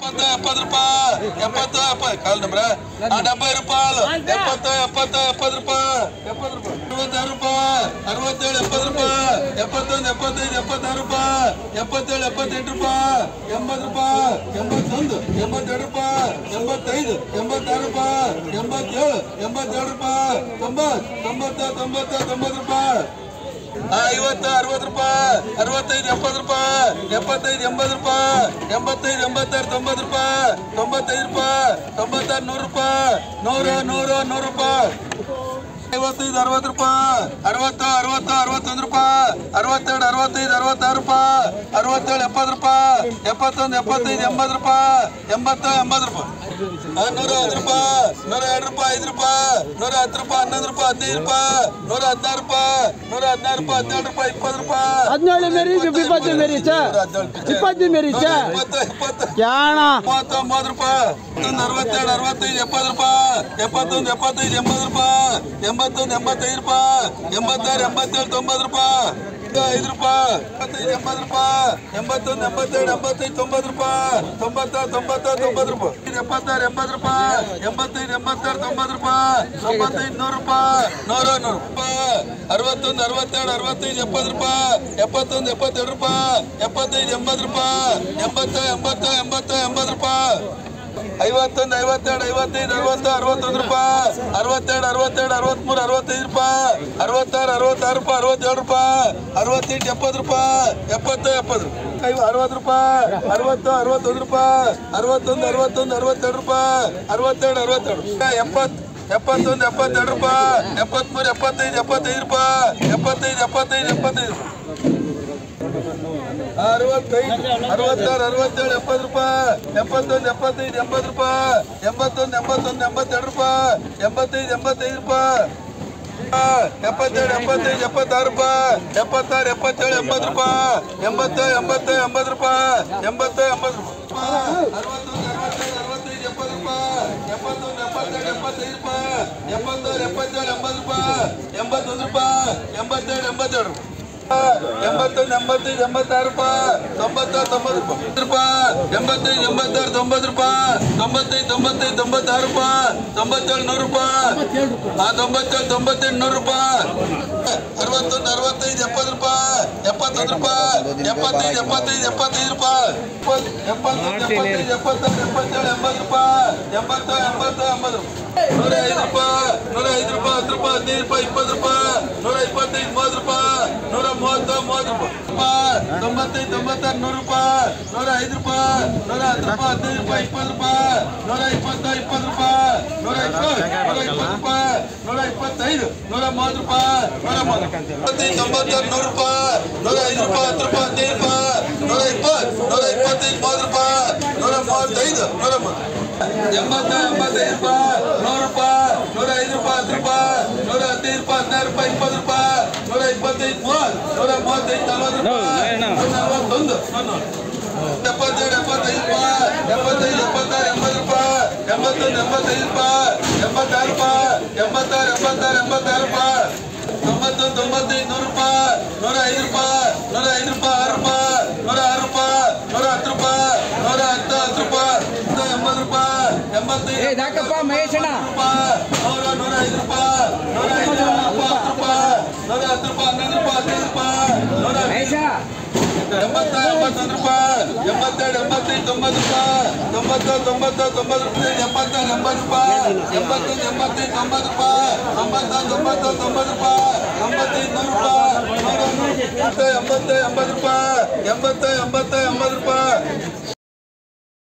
70 ರೂಪಾಯಿ 70 ಕಾಲ್ ನಂಬರ್ 70 ರೂಪಾಯಿ 70 ರೂಪಾಯಿ 66 ರೂಪಾಯಿ 67 70 ರೂಪಾಯಿ 71 75 76 ರೂಪಾಯಿ 77 78 ರೂಪಾಯಿ 80 ರೂಪಾಯಿ 81 82 ರೂಪಾಯಿ 85 86 ರೂಪಾಯಿ 87 87 ರೂಪಾಯಿ 90 90 ರೂಪಾಯಿ 50 60 ರೂಪಾಯಿ 65 70 ರೂಪಾಯಿ 75 80 ರೂಪಾಯಿ 85 86 90 ರೂಪಾಯಿ 95 ರೂಪಾಯಿ 96 100 ರೂಪಾಯಿ 100 ರೂಪಾಯಿ 55 60 ರೂಪಾಯಿ 60 61 ರೂಪಾಯಿ 62 65 66 ರೂಪಾಯಿ 67 70 ರೂಪಾಯಿ 71 75 80 ರೂಪಾಯಿ 80 80 ರೂಪಾಯಿ 110 ರೂಪಾಯಿ 102 ರೂಪಾಯಿ 5 ರೂಪಾಯಿ 110 ರೂಪಾಯಿ 11 ರೂಪಾಯಿ 15 ರೂಪಾಯಿ 116 ರೂಪಾಯಿ 116 ರೂಪಾಯಿ 17 ರೂಪಾಯಿ 20 ರೂಪಾಯಿ 17 मेरी 20 मेरी चा 20 मेरी चा 20 क्या ना 30 ರೂಪಾಯಿ 62 65 70 ರೂಪಾಯಿ 71 75 80 ರೂಪಾಯಿ 81 85 ರೂಪಾಯಿ 86 87 90 ರೂಪಾಯಿ 5 ರೂಪಾಯಿ 75 80 ರೂಪಾಯಿ 81 82 85 90 ರೂಪಾಯಿ 90 90 90 ರೂಪಾಯಿ 76 70 ರೂಪಾಯಿ 85 86 90 ರೂಪಾಯಿ 95 100 ರೂಪಾಯಿ 100 ರೂಪಾಯಿ 61 67 65 70 ರೂಪಾಯಿ 71 72 ರೂಪಾಯಿ 75 80 ರೂಪಾಯಿ 80 80 80 80 ರೂಪಾಯಿ 51 52 55 60 61 ರೂಪಾಯಿ 62 62 63 65 ರೂಪಾಯಿ 66 66 ರೂಪಾಯಿ 67 ರೂಪಾಯಿ 68 70 ರೂಪಾಯಿ 70 70 60 ರೂಪಾಯಿ 60 61 ರೂಪಾಯಿ 61 61 62 ರೂಪಾಯಿ 62 62 70 71 72 ರೂಪಾಯಿ 73 75 75 ರೂಪಾಯಿ 75 75 75 65 66 67 70 ರೂಪಾಯಿ 71 75 80 ರೂಪಾಯಿ 81 81 82 ರೂಪಾಯಿ 85 85 ರೂಪಾಯಿ 77 75 76 ರೂಪಾಯಿ 76 77 80 ರೂಪಾಯಿ 80 80 80 ರೂಪಾಯಿ 80 80 ರೂಪಾಯಿ 61 65 70 ರೂಪಾಯಿ 71 72 75 ರೂಪಾಯಿ 76 77 80 ರೂಪಾಯಿ 81 ರೂಪಾಯಿ 82 82 80 85 86 ರೂಪಾಯಿ 90 90 ರೂಪಾಯಿ 85 86 90 ರೂಪಾಯಿ 95 95 96 ರೂಪಾಯಿ 97 100 ರೂಪಾಯಿ 97 98 100 ರೂಪಾಯಿ 61 65 70 ರೂಪಾಯಿ 71 ರೂಪಾಯಿ 75 75 75 ರೂಪಾಯಿ 70 75 77 80 ರೂಪಾಯಿ 80 80 80 105 ರೂಪಾಯಿ 105 ರೂಪಾಯಿ 10 ರೂಪಾಯಿ 15 ರೂಪಾಯಿ 20 ರೂಪಾಯಿ 125 30 ರೂಪಾಯಿ 130 30 ರೂಪಾಯಿ 95 96 100 ರೂಪಾಯಿ 105 ರೂಪಾಯಿ 110 ರೂಪಾಯಿ 15 ರೂಪಾಯಿ 20 ರೂಪಾಯಿ 120 ರೂಪಾಯಿ 120 ರೂಪಾಯಿ 125 130 ರೂಪಾಯಿ 130 100 ರೂಪಾಯಿ 105 ರೂಪಾಯಿ 10 ರೂಪಾಯಿ 15 ರೂಪಾಯಿ 120 125 30 ರೂಪಾಯಿ 135 130 80 85 ರೂಪಾಯಿ 100 ರೂಪಾಯಿ 105 ರೂಪಾಯಿ 10 ರೂಪಾಯಿ 115 ರೂಪಾಯಿ 16 ರೂಪಾಯಿ 16 ರೂಪಾಯಿ 125 135 140 141 75 ರೂಪಾಯಿ 75 76 ರೂಪಾಯಿ 81 85 ರೂಪಾಯಿ 86 ರೂಪಾಯಿ 86 86 ರೂಪಾಯಿ 90 95 100 ರೂಪಾಯಿ 105 ರೂಪಾಯಿ 105 ರೂಪಾಯಿ 6 ರೂಪಾಯಿ 106 ರೂಪಾಯಿ 110 ರೂಪಾಯಿ 110 ರೂಪಾಯಿ 80 ರೂಪಾಯಿ 85 ಮಹೇಶಣ್ಣ ರೂಪಾಯಿ 105 ರೂಪಾಯಿ 105 ರೂಪಾಯಿ 110 ರೂಪಾಯಿ 11 ರೂಪಾಯಿ 15 ರೂಪಾಯಿ 80 81 ರೂಪಾಯಿ 82 85 90 ರೂಪಾಯಿ 90 90 90 ರೂಪಾಯಿ 70 80 ರೂಪಾಯಿ 80 85 90 ರೂಪಾಯಿ 90 90 90 ರೂಪಾಯಿ 95 100 ರೂಪಾಯಿ 80 80 ರೂಪಾಯಿ 80 80